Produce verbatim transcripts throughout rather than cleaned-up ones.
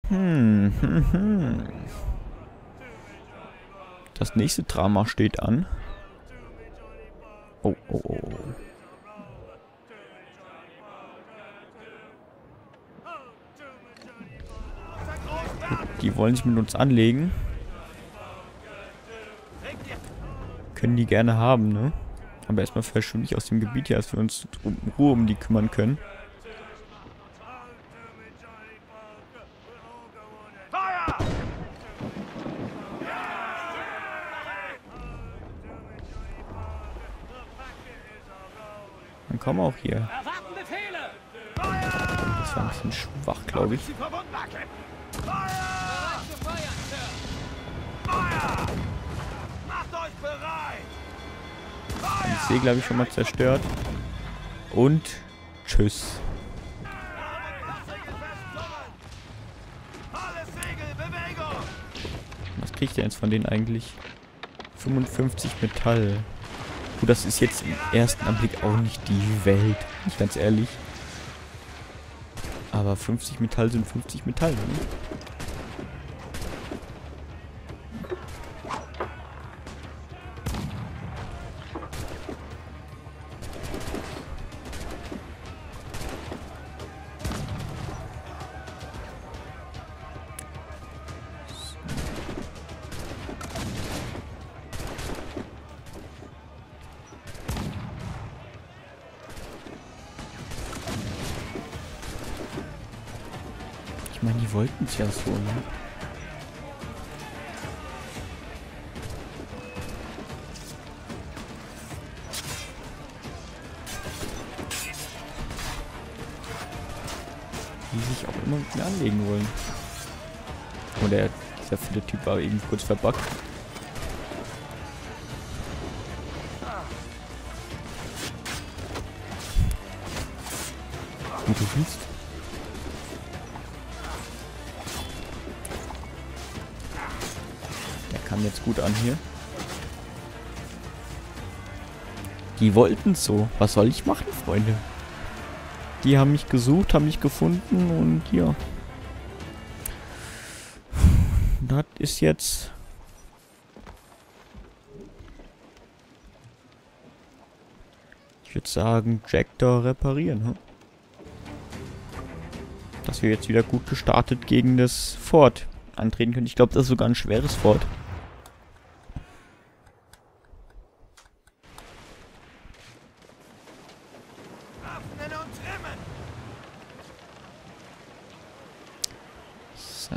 Hm, hm, hm. Das nächste Drama steht an. Oh, oh, oh. Die wollen sich mit uns anlegen. Können die gerne haben, ne? Aber erstmal verschwinde ich aus dem Gebiet hier, dass wir uns in Ruhe um die kümmern können. Dann kommen wir auch hier. Das war ein bisschen schwach, glaube ich. Ich sehe, glaube ich, schon mal zerstört. Und tschüss. Was kriegt der jetzt von denen eigentlich? fünfundfünfzig Metall. Gut, das ist jetzt im ersten Anblick auch nicht die Welt. Nicht ganz ehrlich. Aber fünfzig Metall sind fünfzig Metall, ne? Ich meine, die wollten es ja so, ne? Die sich auch immer mit mir anlegen wollen. Oh, der, dieser viele Typ war eben kurz verbuggt. Wie du willst. Kam jetzt gut an hier. Die wollten es so. Was soll ich machen, Freunde? Die haben mich gesucht, haben mich gefunden und ja. Das ist jetzt... Ich würde sagen, Jack da reparieren. Hm? Dass wir jetzt wieder gut gestartet gegen das Fort antreten können. Ich glaube, das ist sogar ein schweres Fort. So.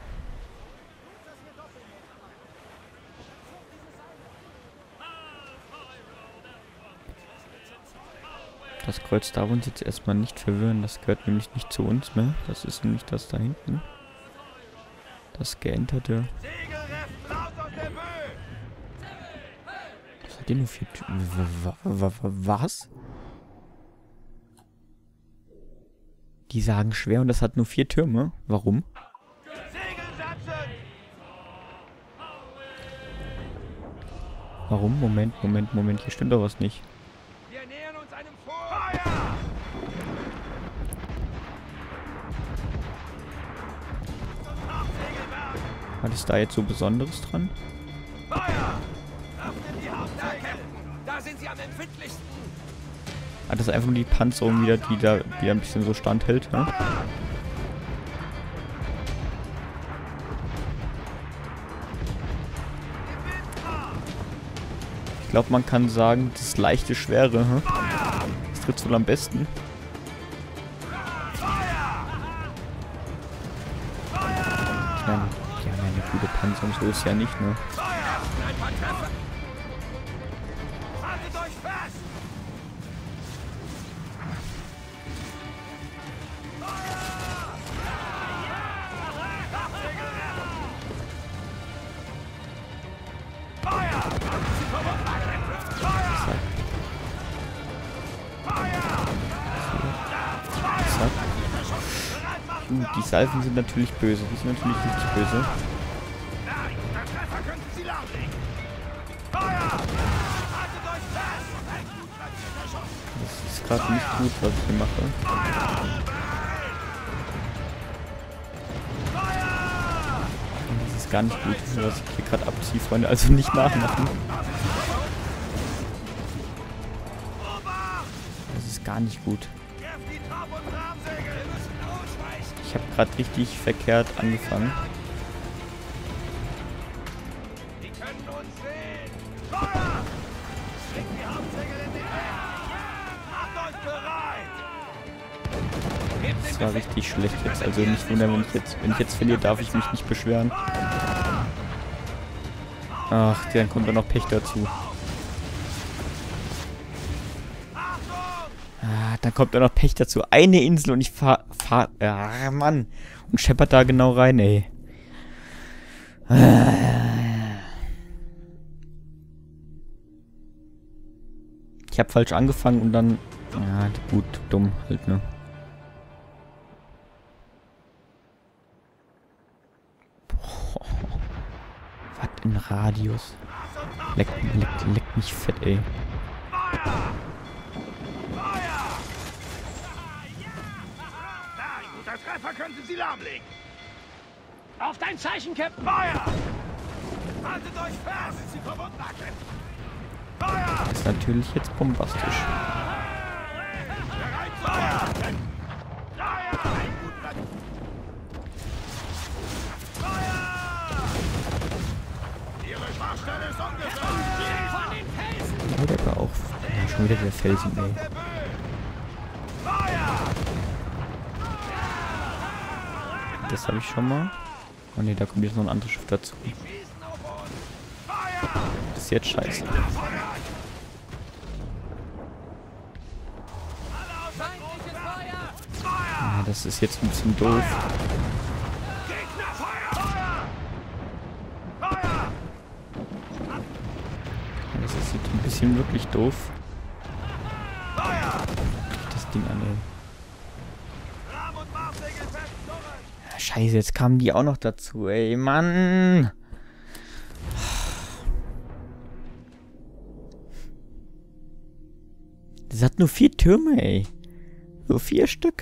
Das Kreuz darf uns jetzt erstmal nicht verwirren. Das gehört nämlich nicht zu uns mehr. Das ist nämlich das da hinten. Das geenterte. Was hat denn nur vier Türme? Was? Die sagen schwer und das hat nur vier Türme. Warum? Warum? Moment, Moment, Moment. Hier stimmt doch was nicht. Was ist da jetzt so Besonderes dran? Da sind sie am empfindlichsten. Ah, das ist einfach nur die Panzerung wieder, die da wieder ein bisschen so standhält, ne? Ich glaube, man kann sagen, das leichte Schwere, hm? Das trifft wohl am besten. Ich meine, die haben ja eine gute Panzerung, so ist ja nicht, ne? Uh, die Salven sind natürlich böse. Die sind natürlich richtig böse. Das ist gerade nicht gut, was ich hier mache. ist gar nicht gut, was ich hier gerade abziehe, Freunde. Also nicht nachmachen. Das ist gar nicht gut. Ich habe gerade richtig verkehrt angefangen. Das war richtig schlecht jetzt. Also nicht wundern, wenn ich jetzt, wenn ich jetzt verliere, darf ich mich nicht beschweren. Ach, dann kommt da noch Pech dazu. Ah, dann kommt da noch Pech dazu. Eine Insel und ich fahr, fahr, ah, Mann. Und scheppert da genau rein, ey. Ich habe falsch angefangen und dann, ja, gut, dumm halt, ne. Was ein Radius. Leck, leck, leck mich fett, ey. Der Treffer könnte sie lahmlegen. Auf dein Zeichen, Captain. Feuer! Haltet euch fest! Sie verbunden, Captain. Feuer! Das ist natürlich jetzt bombastisch. Bereit, Feuer! Feuer! Ihre Schwachstelle ist umgesetzt! Von den Felsen! Ja, der war auch... Ja, schon wieder der Felsen, ey. Das habe ich schon mal. Oh ne, da kommt jetzt noch ein anderes Schiff dazu. Das ist jetzt scheiße. Ja, das ist jetzt ein bisschen doof. Das ist jetzt ein bisschen wirklich doof. Das Ding an, ey. Scheiße, jetzt kamen die auch noch dazu, ey, Mann. Das hat nur vier Türme, ey. Nur vier Stück.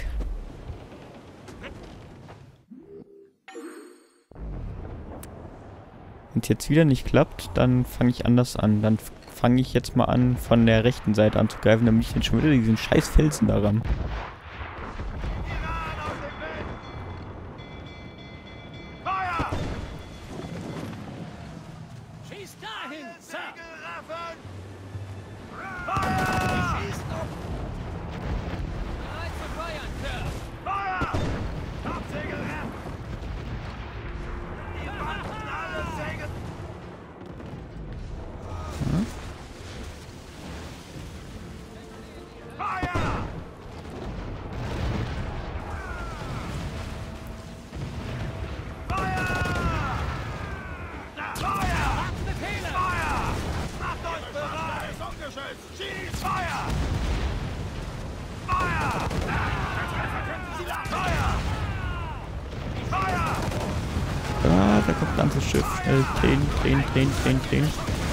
Wenn es jetzt wieder nicht klappt, dann fange ich anders an. Dann fange ich jetzt mal an, von der rechten Seite anzugreifen, damit ich jetzt schon wieder diesen scheiß Felsen daran. Ah, da kommt ein anderes Schiff. Schnell drehen, drehen, drehen, drehen, drehen.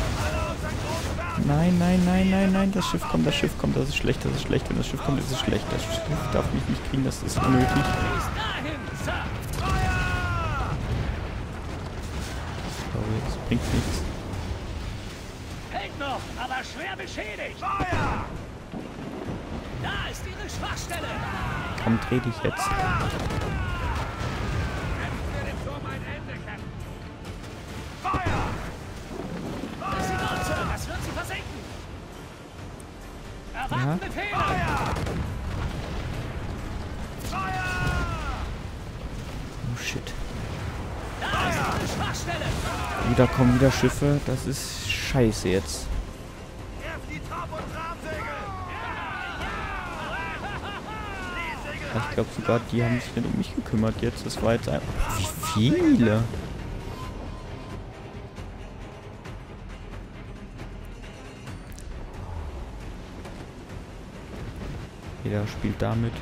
Nein, nein, nein, nein, nein, das Schiff kommt, das Schiff kommt, das ist schlecht, das ist schlecht. Wenn das Schiff kommt, ist es schlecht. Das Schiff darf mich nicht kriegen, das ist unnötig. Sorry, das bringt nichts. Hält noch, aber schwer beschädigt. Feuer! Da ist ihre Schwachstelle. Komm, dreh dich jetzt. Ja. Oh shit. Wieder kommen wieder Schiffe. Das ist scheiße jetzt. Ich glaube sogar, die haben sich nicht um mich gekümmert jetzt. Das war jetzt einfach... Oh, wie viele? Jeder spielt damit.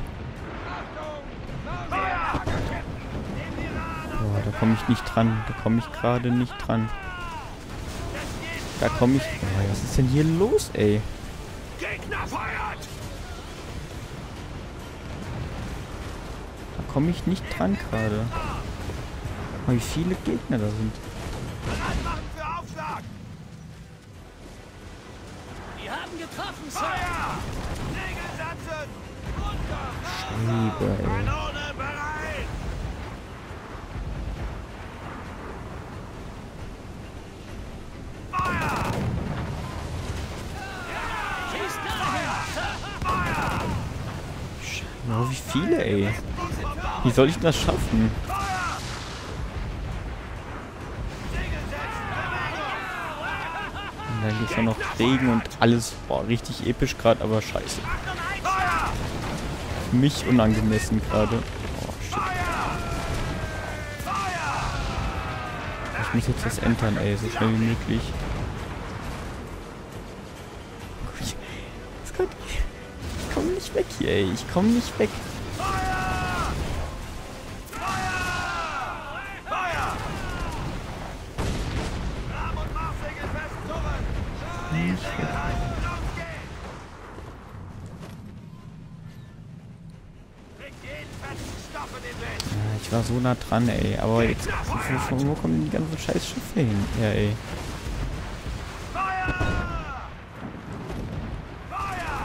Boah, da komme ich nicht dran. Da komme ich gerade nicht dran. Da komme ich... Oh, was ist denn hier los, ey? Da komme ich nicht dran gerade. Oh, wie viele Gegner da sind. Bereit machen für Aufschlag! Wir haben getroffen, Sir! Feuer! Segel setzen! Runter! Scheibe, ey. Kanone bereit! Feuer! Schieß dahin, Sir! Feuer! Oh, wie viele, ey. Wie soll ich das schaffen? Feuer! Segel setzen! Bewegung! Und dann ist ja noch Regen und alles. Boah, richtig episch gerade, aber scheiße. Feuer! Für mich unangemessen gerade. Oh, shit. Feuer! Ich muss jetzt das entern, ey, so schnell wie möglich. Ich, das kann, ich komm nicht weg hier, ey. Ich komm nicht weg. Feuer! Feuer! Feuer! Ram- und Marsegel fest zurück! Die Segel halten, los geht's! Kriegt jeden festen Stoff in den Wind! Ja, ich war so nah dran, ey. Aber jetzt, von, von wo kommen die ganzen scheiß Schiffe hin? Ja, ey. Feuer! Feuer!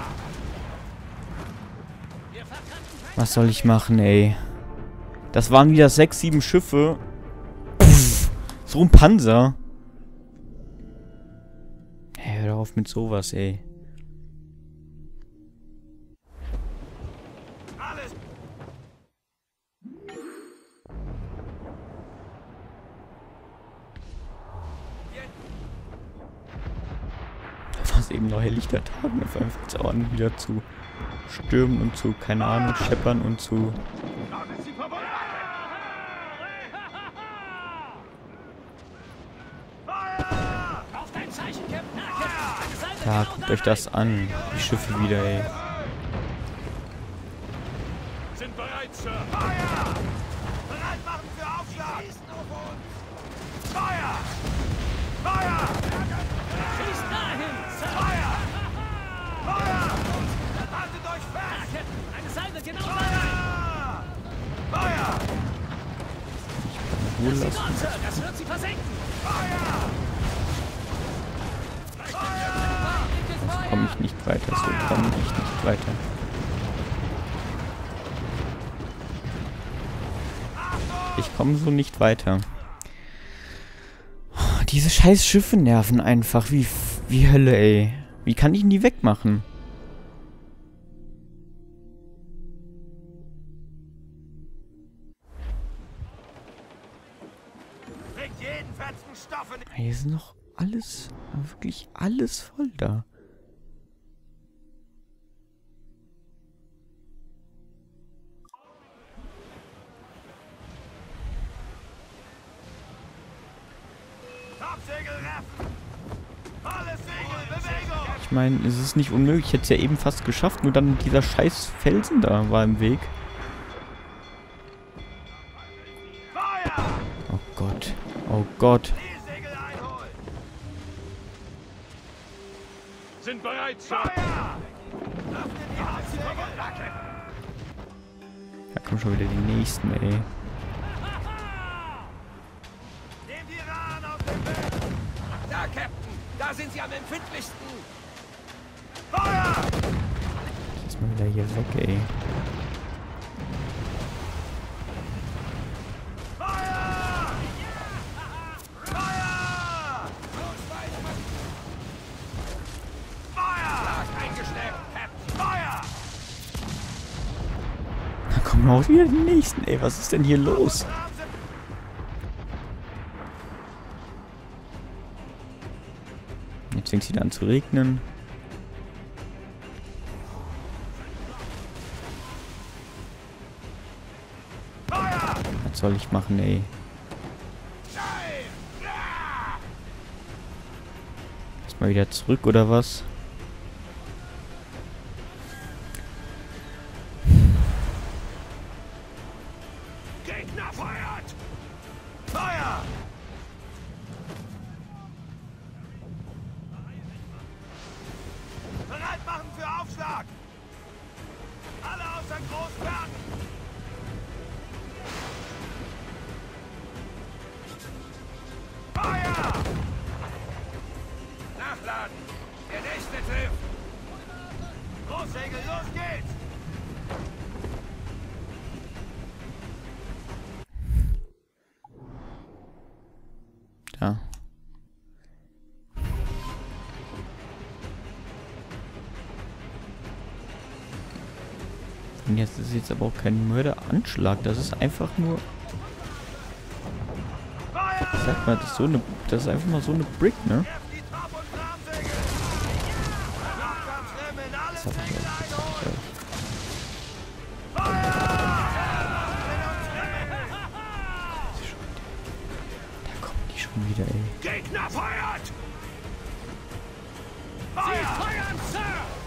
Wir verkannten kein Was soll ich machen, ey? Das waren wieder sechs, sieben Schiffe. Pff, so ein Panzer. Hey, hör doch auf mit sowas, ey. Alles! Da war es eben noch helllichter Tag. Und auf einmal fängt es auch an, wieder zu stürmen und zu, keine Ahnung, scheppern und zu... Da sind sie verbunden! Feuer! Auf dein Zeichen, Captain! Na, Captain! Eine Salve Ja, genau guckt euch das an. Die Schiffe wieder, ey. Sind bereit, Sir! Feuer! Bereit machen für Aufschlag! Schießen auf uns! Feuer! Feuer! Schieß dahin, Sir! Feuer! Feuer! Haltet euch Na, fest! Captain! Eine Salve genau dahin! Feuer! Feuer! Ruhe Sie lassen. dort, Sir! Das wird sie versenken! Feuer! So komme ich nicht weiter. So komme ich nicht weiter. Ich komme so nicht weiter. Diese scheiß Schiffe nerven einfach. Wie, wie Hölle, ey. Wie kann ich denn die wegmachen? Bringt jeden fetzen Stoff in Hier ist noch alles, wirklich alles voll da. Topsegel reffen! Volles Segel, Bewegung! Ich meine, es ist nicht unmöglich. Ich hätte es ja eben fast geschafft, nur dann dieser scheiß Felsen da war im Weg. Feuer! Oh Gott. Oh Gott. Die Segel einholen! Sind bereit, Sir! Feuer! Öffnet die Halssegel! Da kommen schon wieder die nächsten, ey. Nehmt die Rahn auf den Weg! Da, Captain! Da sind sie am empfindlichsten! Feuer! Lass mal wieder hier weg, ey. Feuer! Feuer! Feuer! Eingeschleppt, Captain! Feuer! Da kommen auch wieder die nächsten, ey. Was ist denn hier los? Jetzt fängt es wieder an zu regnen. Feuer! Was soll ich machen, ey? Erstmal wieder zurück, oder was? Gegner feuert! Feuer! Bereit machen für Aufschlag! Alle außer Großbergen! aufladen. Der nächste trifft. Großsegel, los geht's! Ja. Und jetzt ist jetzt aber auch kein Mörderanschlag. Das ist einfach nur... Ich sag mal, das ist so eine... Das ist einfach mal so eine Brick, ne? Die Top- und Rahmsegel! Noch ganz Remmen, alles Das hab ich auch. Das hab ich auch. Da kommen die schon wieder, ey. Gegner feuert! Sie feuern, Sir!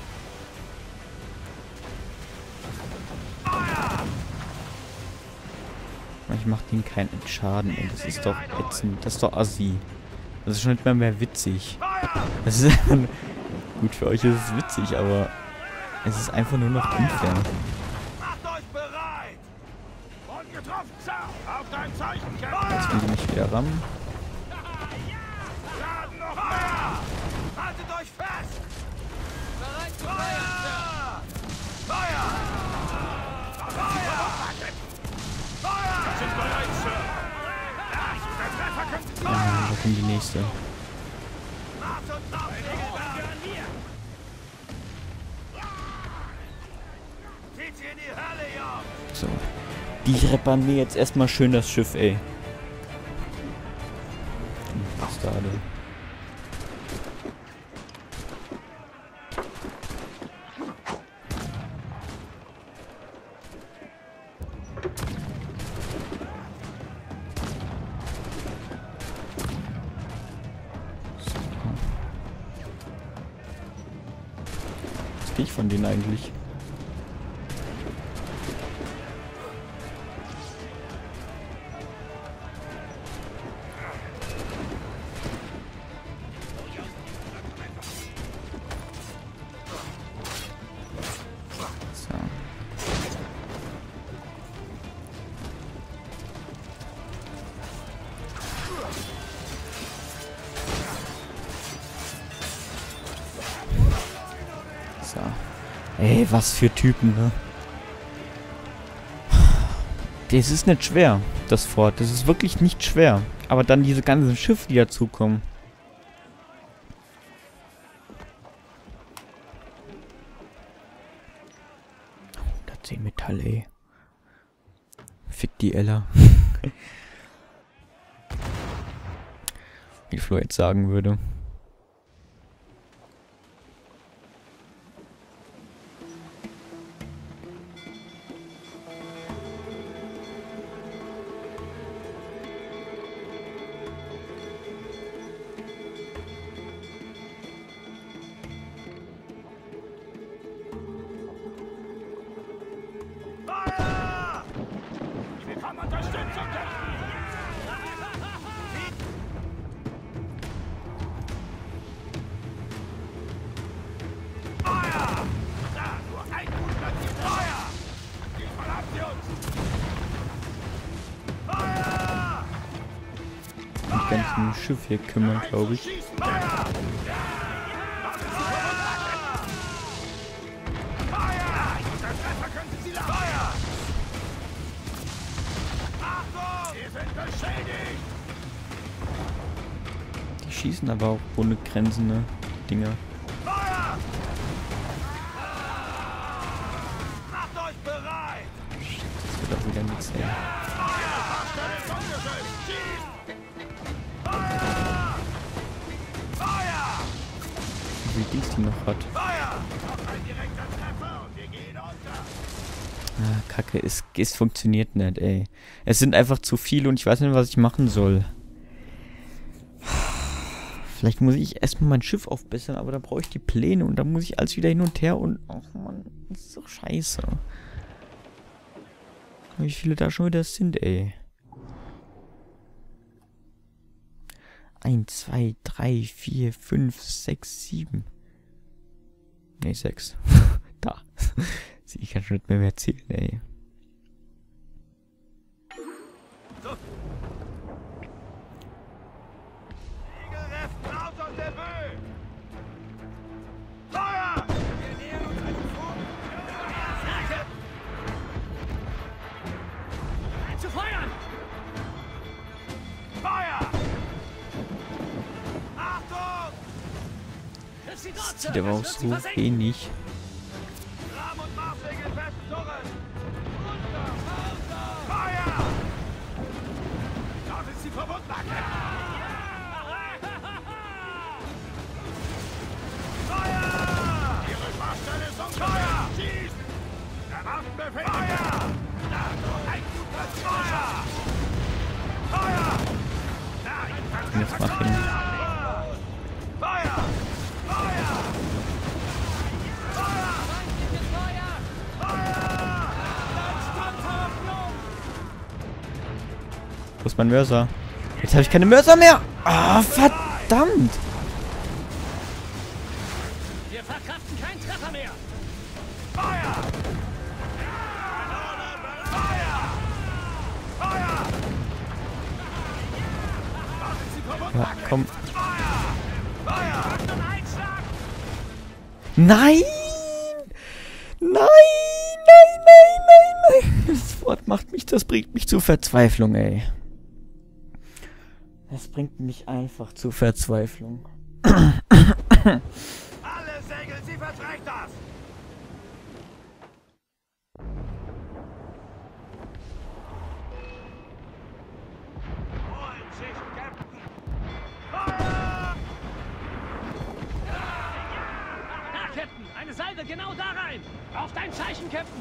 Ich mach denen keinen Schaden, ey. Das ist doch ätzend. Das ist doch assi. Das ist schon nicht mal mehr witzig. Das ist einfach nur... Gut, für euch ist es witzig, aber... Es ist einfach nur noch unfair. Macht euch bereit! Und getroffen, Sir! Auf dein Zeichen, Jetzt Captain! will die mich wieder rammen. Laden noch Feuer! Haltet euch fest! Bereit zu feuern, Sir! Feuer! Feuer! Feuer! Sind bereit, Sir! Das, der Treffer könnte Ja, da kommt die nächste. Mars und Rahmsegel da! Zieht sie in die Hölle, Jungs! So. Die reppern mir jetzt erstmal schön das Schiff, ey. Bastarde. Was krieg ich von denen eigentlich? So. So. Ey, was für Typen, ne? Das ist nicht schwer, das Fort. Das ist wirklich nicht schwer. Aber dann diese ganzen Schiffe, die dazukommen. hundertzehn Metall, ey. Fick die Ella. Wie Flo jetzt sagen würde. Feuer! Wir bekommen Unterstützung, Captain! Feuer! Da, nur ein gut platziert Feuer! Diesmal habt ihr uns! Feuer! Ich kann mich um das Schiff hier kümmern, glaube ich. Schießen! Feuer! Feuer! Der Treffer könnte sie lassen! Feuer! Achtung! Wir sind beschädigt! Die schießen aber auch ohne Grenzen, ne? Dinger. Feuer! Macht euch bereit! Das wird auch wieder nichts, ey. Feuer! Fahrstelle ist umgeschützt! Schießt! Feuer! Feuer! Wie viel Dings die noch hat. Feuer! Noch ein direkter Treffer und wir gehen unter! Ah, Kacke, es, es funktioniert nicht, ey. Es sind einfach zu viele und ich weiß nicht, was ich machen soll. Vielleicht muss ich erstmal mein Schiff aufbessern, aber da brauche ich die Pläne und dann muss ich alles wieder hin und her und... Ach man, das ist doch scheiße. Wie viele da schon wieder sind, ey. Eins, zwei, drei, vier, fünf, sechs, sieben. Ne, sechs. Da. Ich kann schon nicht mehr, mehr zählen, ey. Regelrecht raus aus der Böe! sie dort, Das Sir. sieht aber auch Das wird sie so versenken. wenig. Rahmen und Maßregel fest, Turret! Feuer! Dort ist die Verbundlacke! Feuer! Ihre Schwachstelle ist um Feuer! Schießt! Der Waffenbefehl! Feuer! Na, so ein guter Feuer! Feuer! Na, Jetzt mach ihn. Feuer! Feuer! Feindliches Feuer! Feuer! Wo ist mein Mörser? Jetzt habe ich keine Mörser mehr. Ah, verdammt. Wir verkraften keinen Treffer mehr! Feuer! Feuer! Feuer! Dort ist die Ja, Verbundlacke! komm. Feuer! Feuer! Und Einschlag! Nein! Nein, nein, nein, nein, nein. Das Wort macht mich, das bringt mich zur Verzweiflung, ey. Das bringt mich einfach zur Verzweiflung. Alle Segel, sie verträgt das! Holen sich, Captain! Feuer! Da, Captain! Eine Salve genau da rein! Auf dein Zeichen, Captain!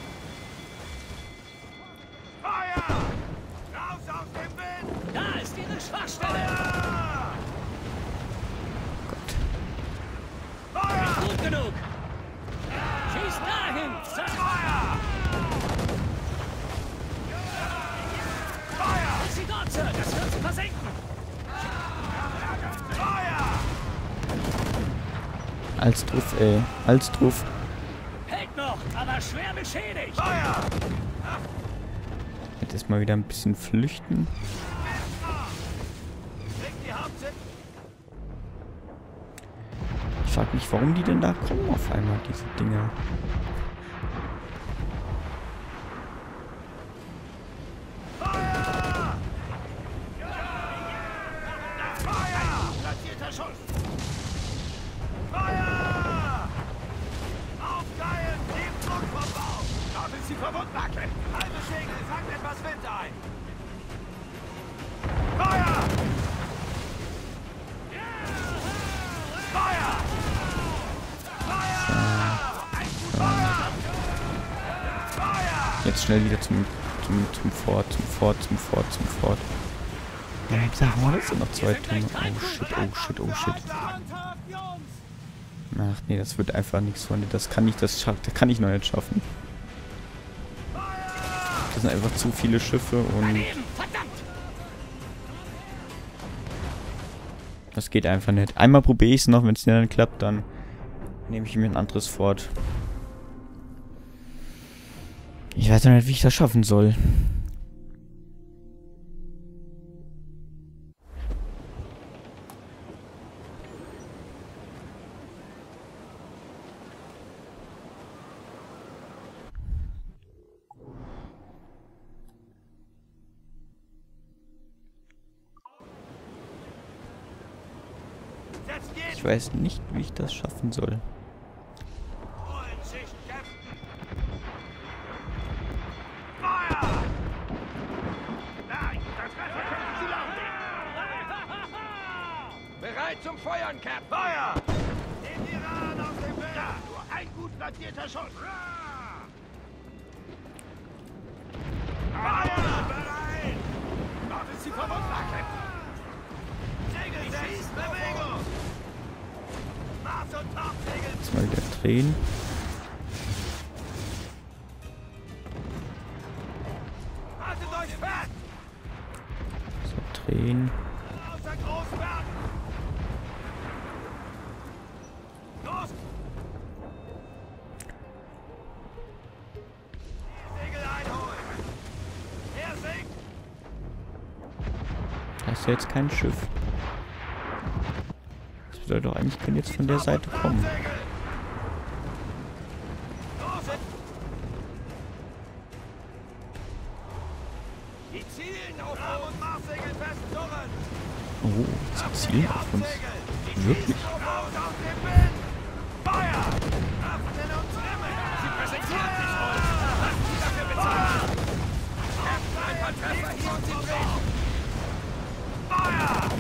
Feuer! Raus aus dem Wind! Da ist ihre Schwachstelle! Feuer! Gott. Feuer! Gut genug! Schieß dahin, Sir! Feuer! Feuer! Ist sie dort, Sir? Das wird sie versenken! Feuer! Als Truff, ey. Als Truff. Hält noch, aber schwer beschädigt! Feuer! Jetzt erstmal wieder ein bisschen flüchten. Leg die Hauptsitz! Ich frag mich, warum die denn da kommen auf einmal, diese Dinger. Feuer! Feuer! Platzierter Schuss! Feuer! Aufgeilen! Tiefdruck vom Bau! Dort ist die Verbundlacke! Halbe Segel, fangt etwas Wind ein! Feuer! Feuer! Feuer! Feuer! Feuer! Jetzt schnell wieder zum, zum, zum Fort, zum Fort, zum Fort, zum Fort. Ja, ich sag mal, das sind noch zwei Türme. Oh shit, oh shit, oh shit. Ach nee, das wird einfach nichts, Freunde. Das kann ich, das schafft, das kann ich noch nicht schaffen. Das sind einfach zu viele Schiffe und Daneben! Verdammt! das geht einfach nicht. Einmal probiere ich es noch, wenn es nicht dann klappt, dann nehme ich mir ein anderes Fort. Ich weiß noch nicht, wie ich das schaffen soll. Jetzt geht's! Ich weiß nicht, wie ich das schaffen soll. Holen sich, Captain! Feuer! Nein, das Treffer können Sie lahmlegen! Bereit zum Feuern, Captain! Feuer! Den Iran aus dem Bild! Ja, nur ein gut platzierter Schuss! Feuer! Bereit! Dort ist die Verbundlacke! Segel setzt! Bewegung! Maß- und Topsegel! Jetzt mal wieder drehen. Haltet euch fest! So, drehen. Außer Großberg! Los! Die Segel einholen! Er sinkt! Da ist ja jetzt kein Schiff. Das bedeutet doch eigentlich, können jetzt von der Seite kommen. Segel! Los! Die zielen auf Rahmen und Maßsegel fest, Turret! Oh, sie zielen auf uns. Wirklich? Auf uns aus dem Wind! Treffer hier und sie bricht. Feuer!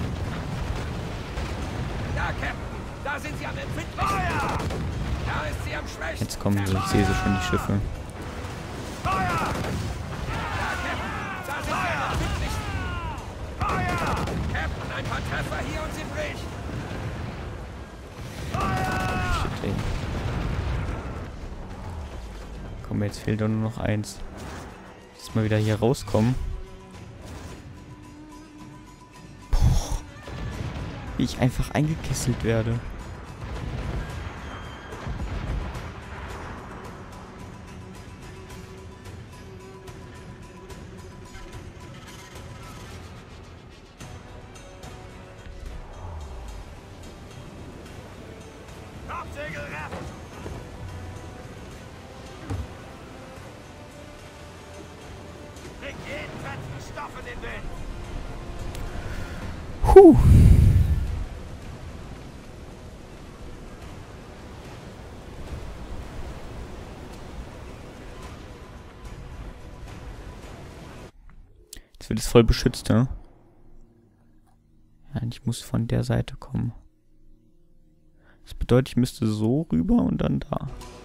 Ja, Captain, da sind sie am empfindlichsten. Feuer! Da ist sie am schwächsten. Jetzt kommen sie, ich sehe sie schon, die Schiffe. Feuer! Ja, Captain, da sind sie am empfindlichsten. Feuer! Captain, ein paar Treffer hier und sie bricht. Feuer! Shit, ey. Komm, jetzt fehlt doch nur noch eins. Jetzt mal wieder hier rauskommen. Boah. Wie ich einfach eingekesselt werde. Hauptsegel rechts! Bring jeden fetten Stoff in den Wind! Puh. Jetzt wird es voll beschützt, ne? Ja, ich muss von der Seite kommen. Das bedeutet, ich müsste so rüber und dann da.